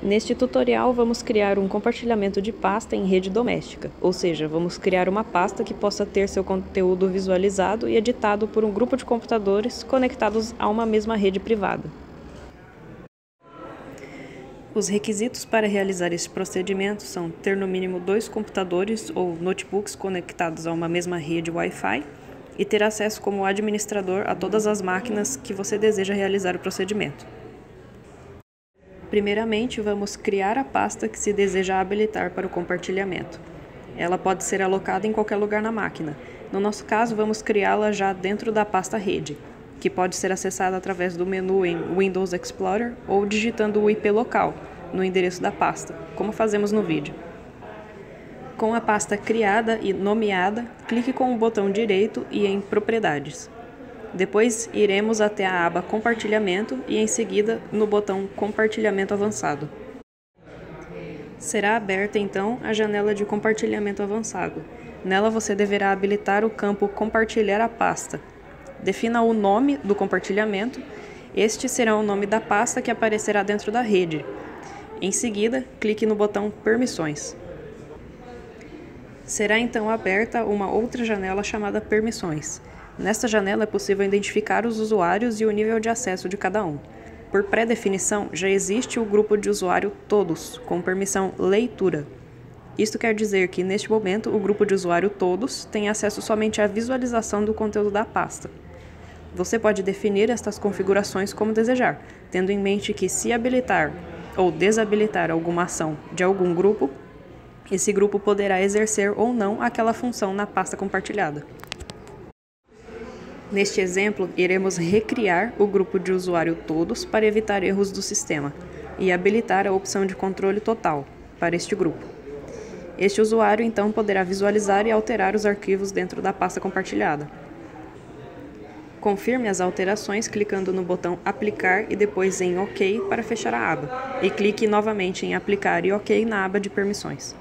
Neste tutorial, vamos criar um compartilhamento de pasta em rede doméstica, ou seja, vamos criar uma pasta que possa ter seu conteúdo visualizado e editado por um grupo de computadores conectados a uma mesma rede privada. Os requisitos para realizar este procedimento são ter no mínimo 2 computadores ou notebooks conectados a uma mesma rede Wi-Fi e ter acesso como administrador a todas as máquinas que você deseja realizar o procedimento. Primeiramente, vamos criar a pasta que se deseja habilitar para o compartilhamento. Ela pode ser alocada em qualquer lugar na máquina. No nosso caso, vamos criá-la já dentro da pasta rede, que pode ser acessada através do menu em Windows Explorer ou digitando o IP local no endereço da pasta, como fazemos no vídeo. Com a pasta criada e nomeada, clique com o botão direito e em Propriedades. Depois, iremos até a aba Compartilhamento e, em seguida, no botão Compartilhamento Avançado. Será aberta, então, a janela de Compartilhamento Avançado. Nela, você deverá habilitar o campo Compartilhar a pasta. Defina o nome do compartilhamento. Este será o nome da pasta que aparecerá dentro da rede. Em seguida, clique no botão Permissões. Será, então, aberta uma outra janela chamada Permissões. Nesta janela é possível identificar os usuários e o nível de acesso de cada um. Por pré-definição, já existe o grupo de usuário Todos, com permissão Leitura. Isto quer dizer que, neste momento, o grupo de usuário Todos tem acesso somente à visualização do conteúdo da pasta. Você pode definir estas configurações como desejar, tendo em mente que, se habilitar ou desabilitar alguma ação de algum grupo, esse grupo poderá exercer ou não aquela função na pasta compartilhada. Neste exemplo, iremos recriar o grupo de usuário Todos para evitar erros do sistema e habilitar a opção de controle total para este grupo. Este usuário, então, poderá visualizar e alterar os arquivos dentro da pasta compartilhada. Confirme as alterações clicando no botão Aplicar e depois em OK para fechar a aba, e clique novamente em Aplicar e OK na aba de Permissões.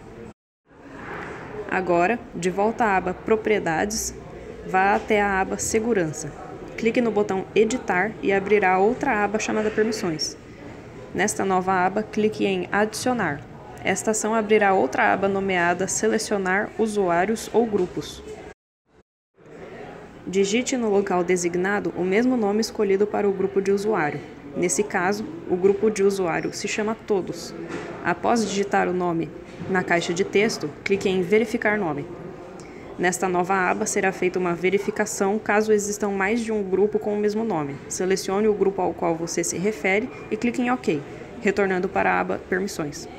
Agora, de volta à aba Propriedades, vá até a aba Segurança. Clique no botão Editar e abrirá outra aba chamada Permissões. Nesta nova aba, clique em Adicionar. Esta ação abrirá outra aba nomeada Selecionar usuários ou grupos. Digite no local designado o mesmo nome escolhido para o grupo de usuário. Nesse caso, o grupo de usuário se chama Todos. Após digitar o nome na caixa de texto, clique em Verificar nome. Nesta nova aba será feita uma verificação caso existam mais de um grupo com o mesmo nome. Selecione o grupo ao qual você se refere e clique em OK, retornando para a aba Permissões.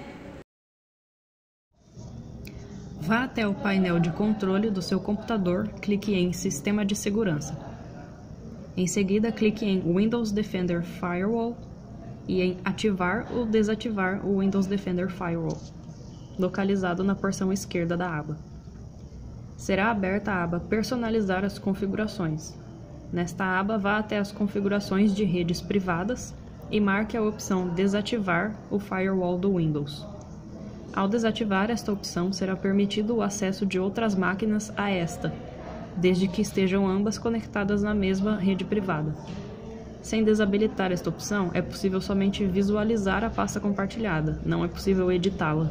Vá até o painel de controle do seu computador, clique em Sistema de Segurança. Em seguida, clique em Windows Defender Firewall e em Ativar ou desativar o Windows Defender Firewall, localizado na porção esquerda da aba. Será aberta a aba Personalizar as configurações. Nesta aba, vá até as configurações de redes privadas e marque a opção Desativar o Firewall do Windows. Ao desativar esta opção, será permitido o acesso de outras máquinas a esta, desde que estejam ambas conectadas na mesma rede privada. Sem desabilitar esta opção, é possível somente visualizar a pasta compartilhada, não é possível editá-la.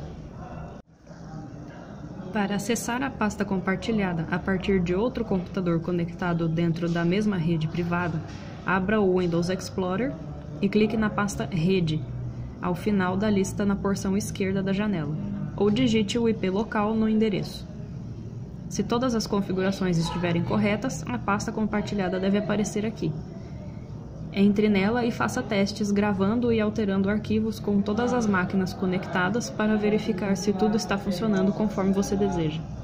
Para acessar a pasta compartilhada a partir de outro computador conectado dentro da mesma rede privada, abra o Windows Explorer e clique na pasta Rede, ao final da lista na porção esquerda da janela, ou digite o IP local no endereço. Se todas as configurações estiverem corretas, a pasta compartilhada deve aparecer aqui. Entre nela e faça testes gravando e alterando arquivos com todas as máquinas conectadas para verificar se tudo está funcionando conforme você deseja.